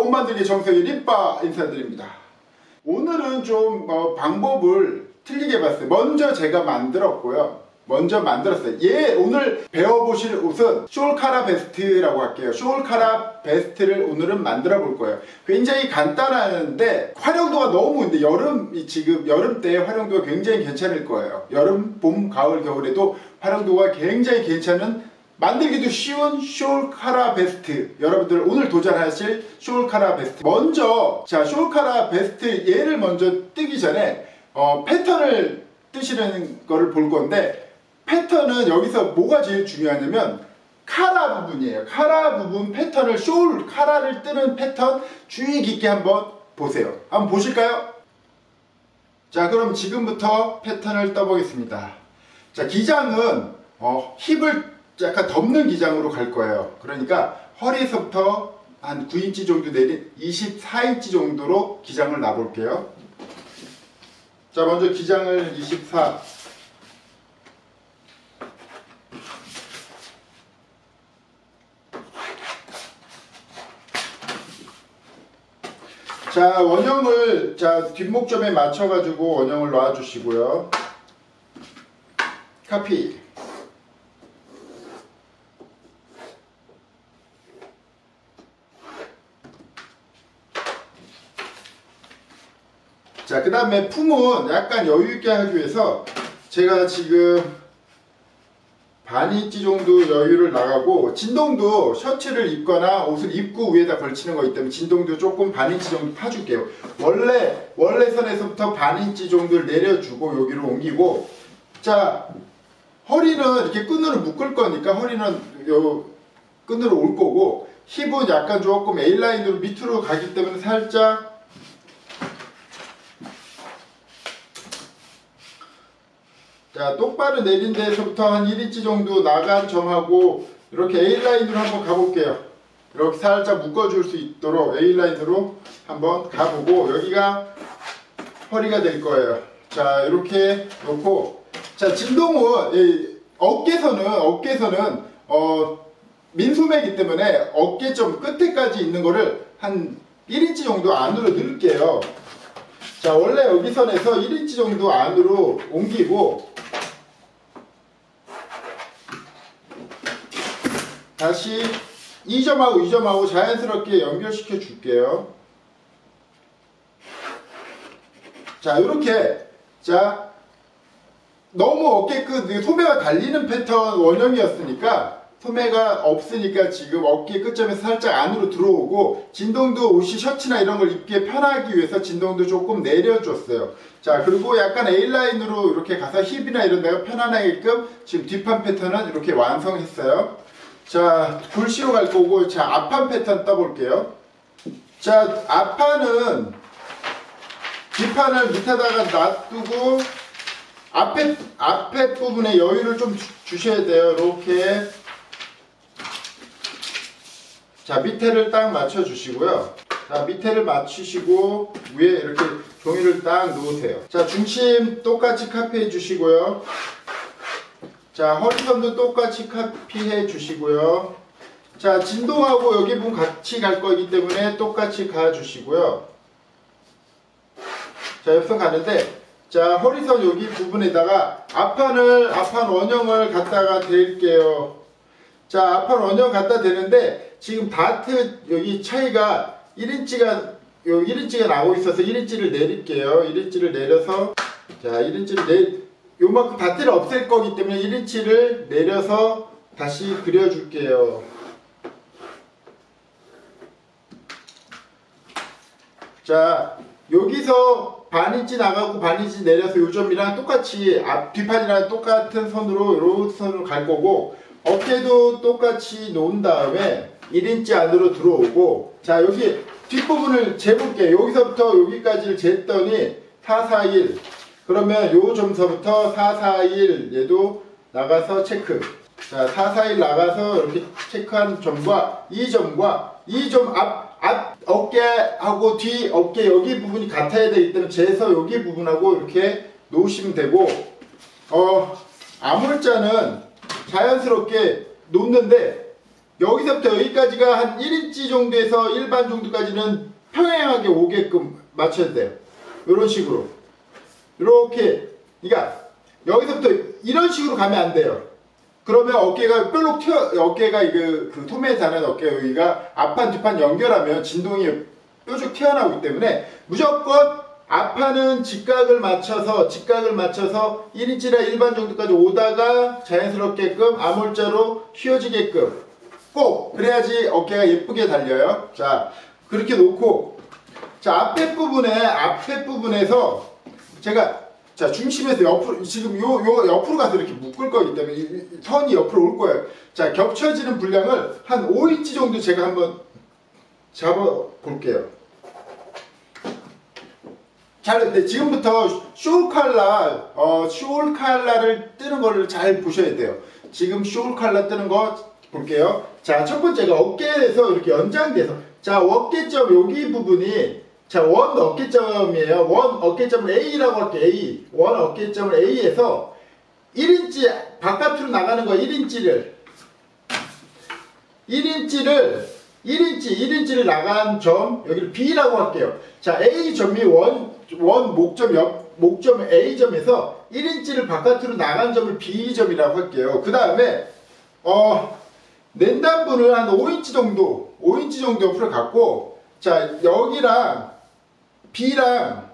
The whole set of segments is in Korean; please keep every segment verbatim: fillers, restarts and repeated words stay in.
옷 만들기 정석의 립바 인사드립니다. 오늘은 좀 어, 방법을 틀리게 봤어요. 먼저 제가 만들었고요. 먼저 만들었어요. 예, 오늘 배워보실 옷은 숄카라 베스트라고 할게요. 숄카라 베스트를 오늘은 만들어 볼 거예요. 굉장히 간단한데 활용도가 너무, 근데 여름, 지금 여름 때 활용도가 굉장히 괜찮을 거예요. 여름, 봄, 가을, 겨울에도 활용도가 굉장히 괜찮은, 만들기도 쉬운 숄카라 베스트, 여러분들 오늘 도전하실 숄카라 베스트. 먼저 자 숄카라 베스트 얘를 먼저 뜨기 전에 어, 패턴을 뜨시는 거를 볼 건데, 패턴은 여기서 뭐가 제일 중요하냐면 카라 부분이에요. 카라 부분 패턴을, 숄 카라를 뜨는 패턴 주의 깊게 한번 보세요. 한번 보실까요? 자, 그럼 지금부터 패턴을 떠보겠습니다. 자, 기장은 어, 힙을 약간 덮는 기장으로 갈 거예요. 그러니까 허리에서부터 한 구 인치 정도 내린 이십사 인치 정도로 기장을 놔볼게요. 자, 먼저 기장을 이십사. 자, 원형을 자 뒷목점에 맞춰 가지고 원형을 놔 주시고요. 카피. 자, 그 다음에 품은 약간 여유있게 하기 위해서 제가 지금 반 인치 정도 여유를 나가고, 진동도 셔츠를 입거나 옷을 입고 위에다 걸치는 거기 때문에 진동도 조금 반 인치 정도 파줄게요. 원래 원래 선에서부터 반 인치 정도를 내려주고 여기로 옮기고, 자, 허리는 이렇게 끈으로 묶을 거니까 허리는 요 끈으로 올 거고, 힙은 약간 조금 A라인으로 밑으로 가기 때문에 살짝 자, 똑바로 내린 데서부터 한 일 인치 정도 나간 점하고 이렇게 A라인으로 한번 가볼게요. 이렇게 살짝 묶어줄 수 있도록 A라인으로 한번 가보고, 여기가 허리가 될 거예요. 자, 이렇게 놓고, 자, 진동은 이 어깨선은 어깨선은 어, 민소매이기 때문에 어깨점 끝에까지 있는 거를 한 일 인치 정도 안으로 넣을게요. 자, 원래 여기 선에서 일 인치 정도 안으로 옮기고, 다시 이 점하고 이 점하고 자연스럽게 연결시켜 줄게요. 자, 이렇게, 자, 너무 어깨 끝, 소매가 달리는 패턴 원형이었으니까, 소매가 없으니까 지금 어깨 끝점에서 살짝 안으로 들어오고, 진동도 옷이 셔츠나 이런 걸 입기 편하기 위해서 진동도 조금 내려줬어요. 자, 그리고 약간 A라인으로 이렇게 가서 힙이나 이런 데가 편안하게끔 지금 뒷판 패턴은 이렇게 완성했어요. 자, 불시로 갈 거고, 자, 앞판 패턴 떠볼게요. 자, 앞판은 뒷판을 밑에다가 놔두고 앞에, 앞에 부분에 여유를 좀 주, 주셔야 돼요. 이렇게. 자, 밑에를 딱 맞춰 주시고요. 자, 밑에를 맞추시고 위에 이렇게 종이를 딱 놓으세요. 자, 중심 똑같이 카피해 주시고요. 자, 허리선도 똑같이 카피해 주시고요. 자, 진동하고 여기 부분 같이 갈 거기 때문에 똑같이 가 주시고요. 자, 옆선 가는데, 자, 허리선 여기 부분에다가 앞판을, 앞판 원형을 갖다가 댈게요. 자, 앞판 원형 갖다 대는데, 지금 다트 여기 차이가 일 인치가, 요 일 인치가 나오고 있어서 일 인치를 내릴게요. 일 인치를 내려서, 자, 일 인치를 내, 요만큼 다트를 없앨 거기 때문에 일 인치를 내려서 다시 그려줄게요. 자, 여기서 반 인치 나가고 반 인치 내려서 요 점이랑 똑같이 앞 뒷판이랑 똑같은 선으로 요런 선으로 갈 거고, 어깨도 똑같이 놓은 다음에 일 인치 안으로 들어오고, 자, 여기 뒷부분을 재볼게요. 여기서부터 여기까지를 쟀더니 사, 사, 일. 그러면 요 점서부터 사, 사, 일 얘도 나가서 체크. 자, 사, 사, 일 나가서 이렇게 체크한 점과 이 점과 이 점 앞, 앞 어깨하고 뒤 어깨 여기 부분이 같아야 되기 때문에 재서 여기 부분하고 이렇게 놓으시면 되고, 어, 아물자는 자연스럽게 놓는데 여기서부터 여기까지가 한 일 인치 정도에서 일 반 정도까지는 평행하게 오게끔 맞춰야 돼요. 이런 식으로. 이렇게. 그러니까 여기서부터 이런 식으로 가면 안 돼요. 그러면 어깨가 뾰록 튀어, 어깨가 그, 그 소매에 닿는 어깨 여기가 앞판 뒷판 연결하면 진동이 뾰족 튀어나오기 때문에 무조건 앞판은 직각을 맞춰서 직각을 맞춰서 일 인치나 일 반 정도까지 오다가 자연스럽게끔 아몰자로 휘어지게끔 꼭 그래야지 어깨가 예쁘게 달려요. 자, 그렇게 놓고, 자, 앞에 부분에 앞에 부분에서 제가 자 중심에서 옆으로 지금 요 요 옆으로 가서 이렇게 묶을 거기 때문에 이, 이 선이 옆으로 올 거예요. 자, 겹쳐지는 분량을 한 오 인치 정도 제가 한번 잡아 볼게요. 잘, 네, 지금부터 숄칼라, 어, 숄칼라를 뜨는 거를 잘 보셔야 돼요. 지금 숄칼라 뜨는 거 볼게요. 자, 첫 번째가 어깨에서 이렇게 연장돼서, 자, 어깨점 여기 부분이, 자, 원 어깨점이에요. 원 어깨점을 A라고 할게요. A. 원 어깨점을 A에서 일 인치 바깥으로 나가는 거 일 인치를, 일 인치를, 일 인치, 일 인치를 나간 점, 여기를 B라고 할게요. 자, A점이 원, 원 목점 옆, 목점 A점에서 일 인치를 바깥으로 나간 점을 B점이라고 할게요. 그 다음에, 어, 낸단분을 한 오 인치 정도, 오 인치 정도 옆으로 갖고, 자, 여기랑 B랑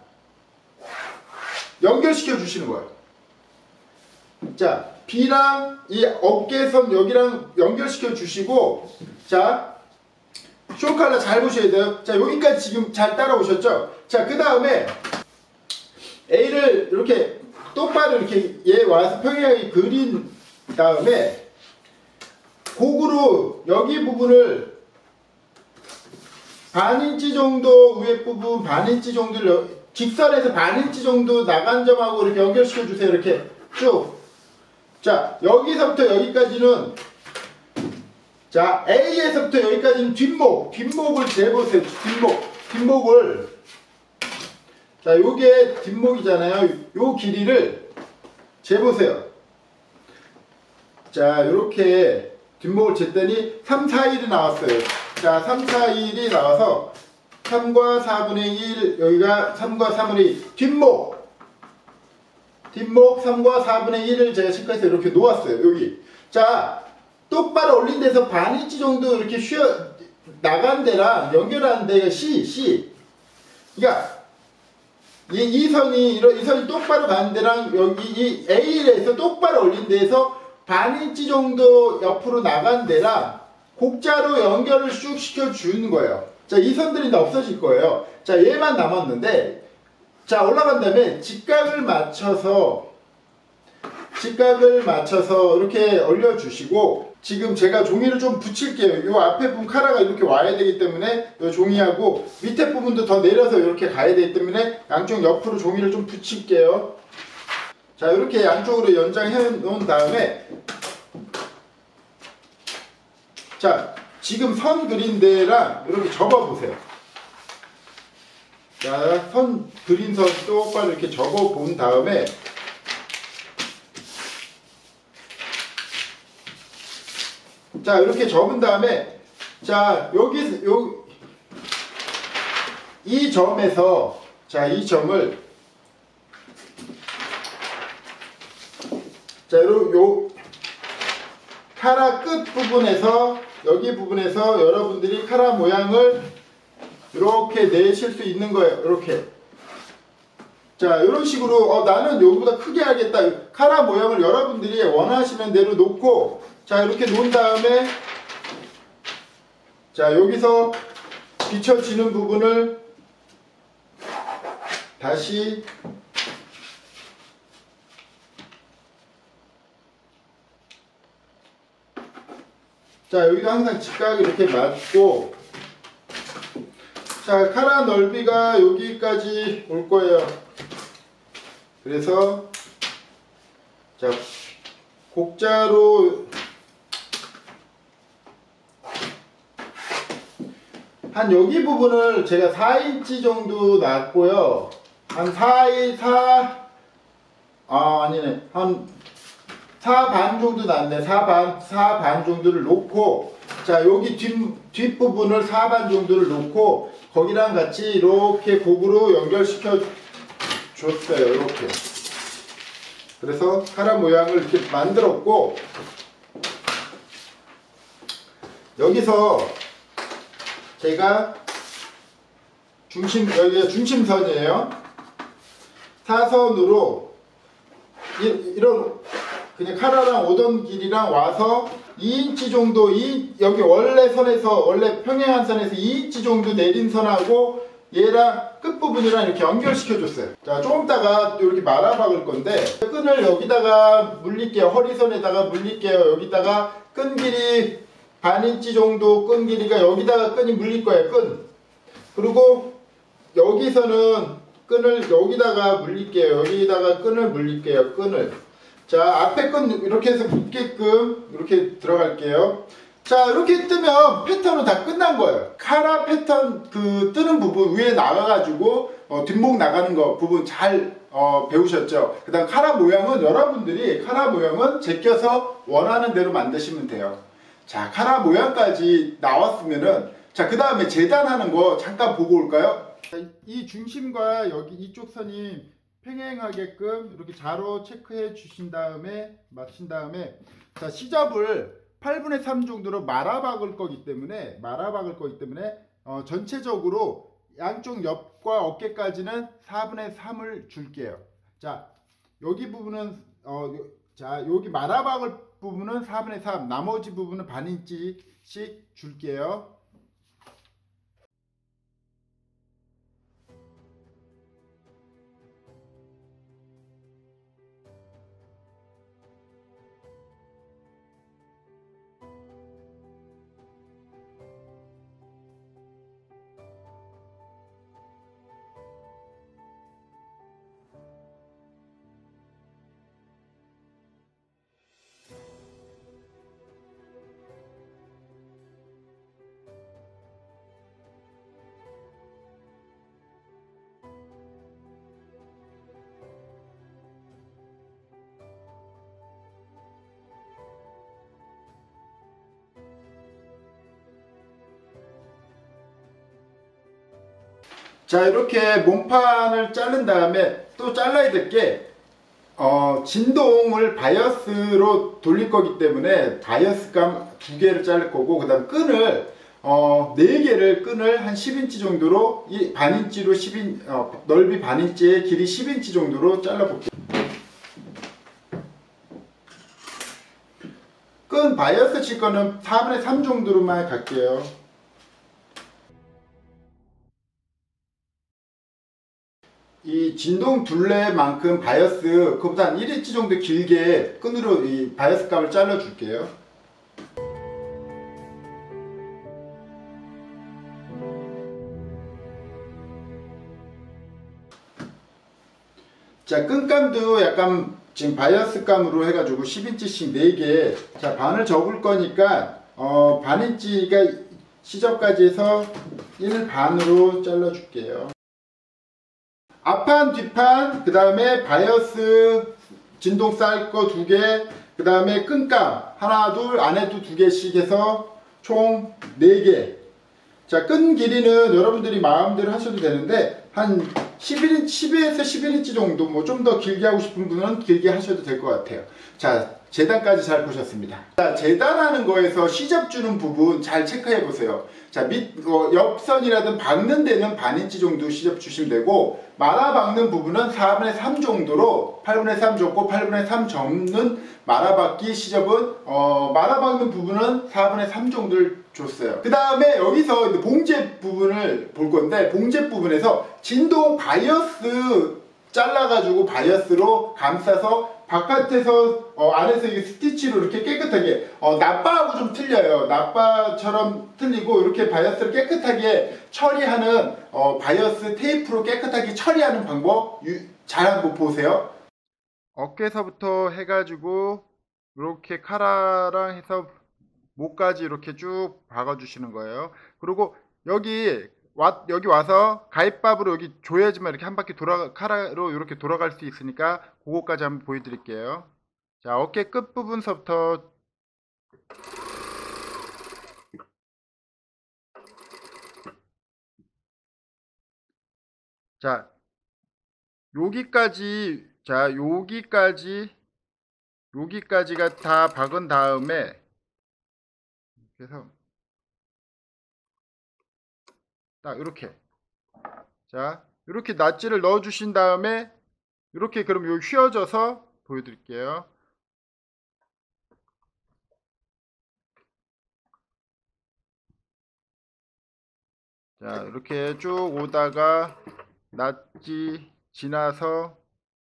연결시켜 주시는 거예요. 자, B랑 이 어깨선 여기랑 연결시켜 주시고, 자, 숄칼라 잘 보셔야 돼요. 자, 여기까지 지금 잘 따라오셨죠? 자, 그 다음에 A를 이렇게 똑바로 이렇게 얘 와서 평행하게 그린 다음에 곡으로 여기 부분을 반 인치 정도 위에 부분 반 인치 정도를 직선에서 반 인치 정도 나간 점하고 이렇게 연결시켜 주세요. 이렇게 쭉. 자, 여기서부터 여기까지는, 자, A에서부터 여기까지는 뒷목, 뒷목을 재보세요. 뒷목, 뒷목을, 자, 요게 뒷목이잖아요. 요 길이를 재보세요. 자, 요렇게 뒷목을 쟀더니 삼, 사 일이 나왔어요. 자, 삼, 사 일이 나와서 삼과 사분의 일, 여기가 삼과 사분의 일, 뒷목, 뒷목 삼과 사분의 일을 제가 체크해서 이렇게 놓았어요. 여기. 자, 똑바로 올린 데서 반 인치 정도 이렇게 쉬어 나간 데랑 연결하는 데가 C, C. 그러니까 이, 이 선이 이런 이 선이 똑바로 가는 데랑 여기 이 A에서 똑바로 올린 데에서 반 인치 정도 옆으로 나간 데랑 곡자로 연결을 쭉 시켜 주는 거예요. 자, 이 선들이 다 없어질 거예요. 자, 얘만 남았는데, 자, 올라간 다음에 직각을 맞춰서 직각을 맞춰서 이렇게 올려주시고, 지금 제가 종이를 좀 붙일게요. 이 앞에 부분 카라가 이렇게 와야 되기 때문에 이 종이하고 밑에 부분도 더 내려서 이렇게 가야 되기 때문에 양쪽 옆으로 종이를 좀 붙일게요. 자, 이렇게 양쪽으로 연장해 놓은 다음에, 자, 지금 선 그린 데랑 이렇게 접어 보세요. 자, 선 그린 선 똑바로 이렇게 접어 본 다음에, 자, 이렇게 접은 다음에, 자, 여기, 요, 이 점에서, 자, 이 점을, 자, 요, 요, 카라 끝 부분에서, 여기 부분에서 여러분들이 카라 모양을 이렇게 내실 수 있는 거예요. 이렇게. 자, 이런 식으로, 어, 나는 여기보다 크게 하겠다. 카라 모양을 여러분들이 원하시는 대로 놓고, 자, 이렇게 놓은 다음에, 자, 여기서 비춰지는 부분을 다시 자, 여기도 항상 직각이 이렇게 맞고, 자, 카라 넓이가 여기까지 올 거예요. 그래서, 자, 곡자로 한 여기 부분을 제가 사 인치 정도 놨고요. 한 사, 사, 아, 아니네. 한 사 반 정도 놨네. 사 반, 사 반 정도를 놓고, 자, 여기 뒷, 뒷부분을 사 반 정도를 놓고 거기랑 같이 이렇게 곡으로 연결시켜 줬어요. 이렇게. 그래서 카라 모양을 이렇게 만들었고, 여기서 제가 중심, 여기가 중심선이에요. 사선으로 이, 이런 그냥 카라랑 오던 길이랑 와서 이 인치 정도, 이, 여기 원래 선에서, 원래 평행한 선에서 이 인치 정도 내린 선하고 얘랑 끝부분이랑 이렇게 연결시켜 줬어요. 자, 조금 있다가 이렇게 말아 박을 건데, 끈을 여기다가 물릴게요. 허리선에다가 물릴게요. 여기다가 끈 길이 반 인치 정도 끈 길이가 여기다가 끈이 물릴 거예요. 끈. 그리고 여기서는 끈을 여기다가 물릴게요. 여기다가 끈을 물릴게요. 끈을. 자, 앞에 끈 이렇게 해서 붙게끔 이렇게 들어갈게요. 자, 이렇게 뜨면 패턴은 다 끝난 거예요. 카라 패턴 그 뜨는 부분 위에 나가가지고 어, 뒷목 나가는 거 부분 잘 어, 배우셨죠? 그 다음 카라 모양은 여러분들이 카라 모양은 제껴서 원하는 대로 만드시면 돼요. 자, 카라 모양까지 나왔으면은, 자, 그 다음에 재단하는 거 잠깐 보고 올까요? 이 중심과 여기 이쪽 선이 평행하게끔 이렇게 자로 체크해 주신 다음에 맞춘 다음에, 자, 시접을 팔분의 삼 정도로 말아 박을 거기 때문에 말아 박을 거기 때문에 어, 전체적으로 양쪽 옆과 어깨까지는 사분의 삼을 줄게요. 자, 여기 부분은 어, 요, 자, 여기 말아 박을 부분은 사분의 삼, 나머지 부분은 반 인치씩 줄게요. 자, 이렇게 몸판을 자른 다음에 또 잘라야 될 게 어, 진동을 바이어스로 돌릴 거기 때문에 바이어스감 두 개를 자를 거고, 그 다음 끈을 어, 네 개를 끈을 한 십 인치 정도로, 이 반 인치로 십 인, 어, 넓이 반 인치에 길이 십 인치 정도로 잘라 볼게요. 끈 바이어스 칠 거는 사분의 삼 정도로만 갈게요. 이 진동 둘레만큼 바이어스 그보다 한 일 인치 정도 길게 끈으로 이 바이어스 값을 잘라 줄게요. 자, 끈감도 약간 지금 바이어스 감으로 해가지고 십 인치씩 네 개. 자, 반을 접을 거니까 어, 반 인치가 시접까지 해서 일 반으로 잘라 줄게요. 앞판, 뒷판, 그 다음에 바이어스 진동 쌀 거 두 개, 그 다음에 끈감 하나, 둘, 안에도 두 개씩 해서 총 네 개. 자, 끈 길이는 여러분들이 마음대로 하셔도 되는데 한 십일 인치, 십에서 십일 인치 정도, 뭐 좀 더 길게 하고 싶은 분은 길게 하셔도 될 것 같아요. 자, 재단까지 잘 보셨습니다. 자, 재단하는 거에서 시접 주는 부분 잘 체크해 보세요. 자, 밑, 어, 옆선이라든 박는 데는 반 인치 정도 시접 주시면 되고, 말아 박는 부분은 사분의 삼 정도로 팔분의 삼 접고 팔분의 삼 접는 말아 박기 시접은 어, 말아 박는 부분은 사분의 삼 정도를 줬어요. 그 다음에 여기서 봉제 부분을 볼 건데, 봉제 부분에서 진동 바이어스 잘라가지고 바이어스로 감싸서 바깥에서 어, 안에서 이 스티치로 이렇게 깨끗하게, 어, 나빠하고 좀 틀려요. 나빠처럼 틀리고 이렇게 바이어스를 깨끗하게 처리하는 어, 바이어스 테이프로 깨끗하게 처리하는 방법 유, 잘 한번 보세요. 어깨서부터 해가지고 이렇게 카라랑 해서 목까지 이렇게 쭉 박아주시는 거예요. 그리고 여기 와, 여기 와서 가위밥으로 여기 조여야지만 이렇게 한 바퀴 돌아, 카라로 이렇게 돌아갈 수 있으니까 그거까지 한번 보여드릴게요. 자, 어깨 끝부분서부터 자, 여기까지, 자, 여기까지, 여기까지가 다 박은 다음에, 그래서, 딱, 이렇게. 자, 이렇게 낫지를 넣어 주신 다음에, 이렇게 그럼 요 휘어져서 보여드릴게요. 자, 이렇게 쭉 오다가, 낫지 지나서,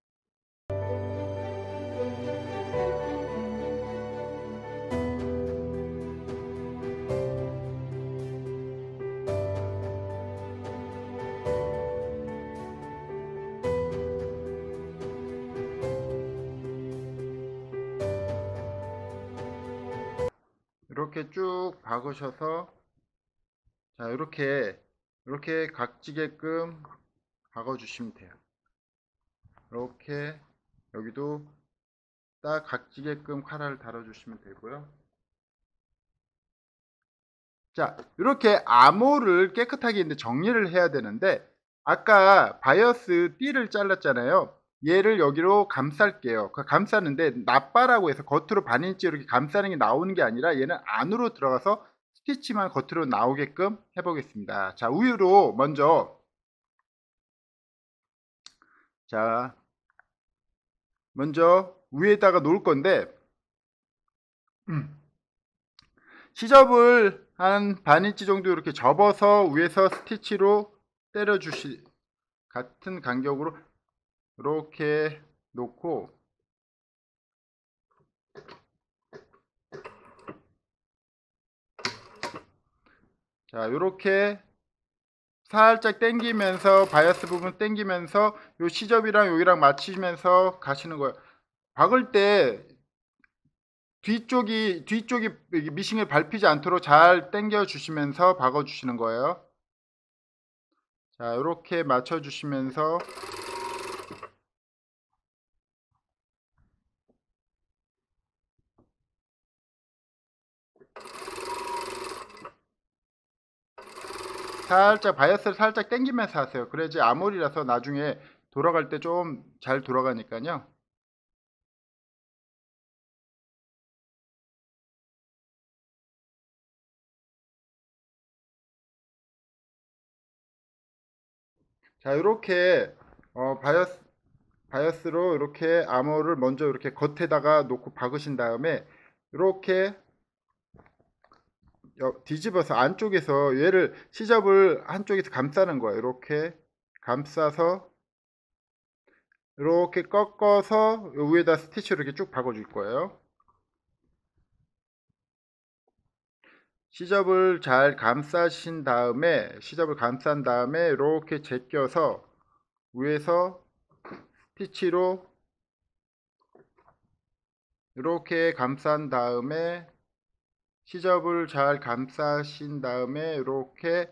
이렇게 쭉 박으셔서, 자, 이렇게 이렇게 각지게끔 박아 주시면 돼요. 이렇게 여기도 딱 각지게끔 칼을 달아 주시면 되고요. 자, 이렇게 암호를 깨끗하게 이제 정리를 해야 되는데, 아까 바이어스 띠를 잘랐잖아요. 얘를 여기로 감쌀게요. 그 감싸는데 납바라고 해서 겉으로 반인치 이렇게 감싸는 게 나오는 게 아니라 얘는 안으로 들어가서 스티치만 겉으로 나오게끔 해보겠습니다. 자, 우유로 먼저, 자, 먼저 위에다가 놓을 건데, 음, 시접을 한 반인치 정도 이렇게 접어서 위에서 스티치로 때려 주시, 같은 간격으로 이렇게 놓고, 자, 이렇게 살짝 당기면서, 바이어스 부분 당기면서 요 시접이랑 여기랑 맞추면서 가시는 거예요. 박을 때 뒤쪽이 뒤쪽이 미싱을 밟히지 않도록 잘 당겨 주시면서 박아 주시는 거예요. 자, 이렇게 맞춰 주시면서, 살짝 바이어스를 살짝 당기면서 하세요. 그래야지 아몰이라서 나중에 돌아갈 때 좀 잘 돌아가니까요. 자, 이렇게 어, 바이어스 바이어스로 이렇게 암호를 먼저 이렇게 겉에다가 놓고 박으신 다음에 이렇게 뒤집어서 안쪽에서 얘를 시접을 한쪽에서 감싸는 거예요. 이렇게 감싸서 이렇게 꺾어서 위에다 스티치로 이렇게 쭉 박아줄 거예요. 시접을 잘 감싸신 다음에 시접을 감싼 다음에 이렇게 제껴서 위에서 스티치로 이렇게 감싼 다음에 시접을 잘 감싸신 다음에 이렇게,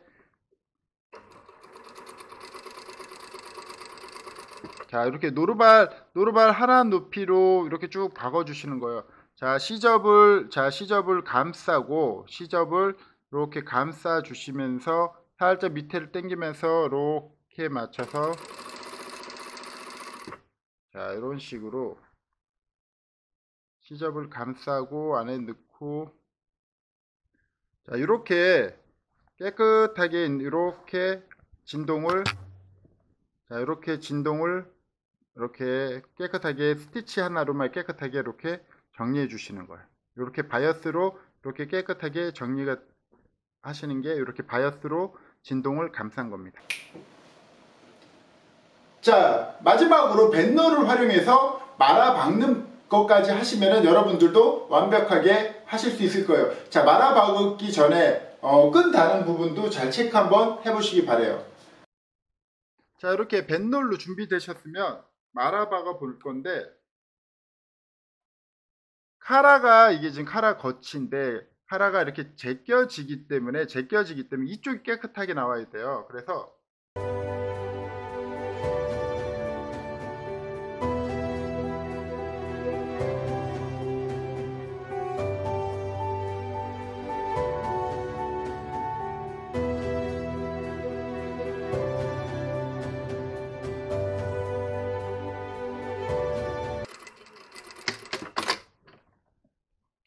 자, 이렇게 노루발 노루발 하나 높이로 이렇게 쭉 박아 주시는 거예요. 자, 시접을 자 시접을 감싸고 시접을 이렇게 감싸 주시면서 살짝 밑에를 당기면서 이렇게 맞춰서, 자, 이런 식으로 시접을 감싸고 안에 넣고, 자, 이렇게 깨끗하게 이렇게 진동을, 자, 이렇게 진동을 이렇게 깨끗하게 스티치 하나로만 깨끗하게 이렇게 정리해 주시는 거예요. 이렇게 바이어스로 이렇게 깨끗하게 정리가 하시는 게 이렇게 바이어스로 진동을 감싼 겁니다. 자, 마지막으로 밴너를 활용해서 말아 박는 것까지 하시면 여러분들도 완벽하게 하실 수 있을 거예요. 자, 말아 박기 전에 어, 끈 다는 부분도 잘 체크 한번 해보시기 바래요. 자, 이렇게 밴놀로 준비되셨으면 말아 박아 볼 건데, 카라가 이게 지금 카라 겉인데 카라가 이렇게 제껴지기 때문에 제껴지기 때문에 이쪽이 깨끗하게 나와야 돼요. 그래서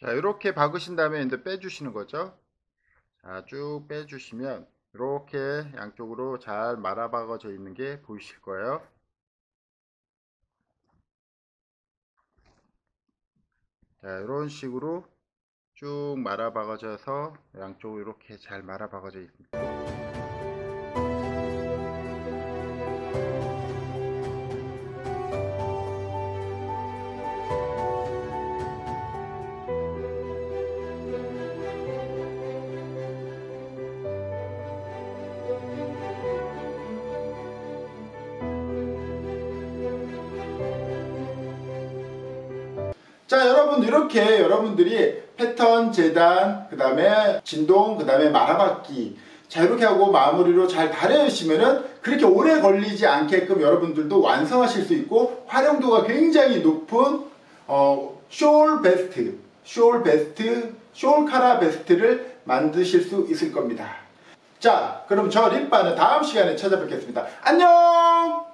자, 이렇게 박으신 다음에 이제 빼주시는 거죠. 자, 쭉 빼주시면 이렇게 양쪽으로 잘 말아 박아져 있는 게 보이실 거예요. 자, 이런 식으로 쭉 말아 박아져서 양쪽으로 이렇게 잘 말아 박아져 있습니다. 자, 여러분, 이렇게 여러분들이 패턴 재단, 그 다음에 진동, 그 다음에 말아박기, 자, 이렇게 하고 마무리로 잘 다려주시면은 그렇게 오래 걸리지 않게끔 여러분들도 완성하실 수 있고 활용도가 굉장히 높은 어, 숄 베스트, 숄 베스트, 숄 카라 베스트를 만드실 수 있을 겁니다. 자, 그럼 저 립바는 다음 시간에 찾아뵙겠습니다. 안녕!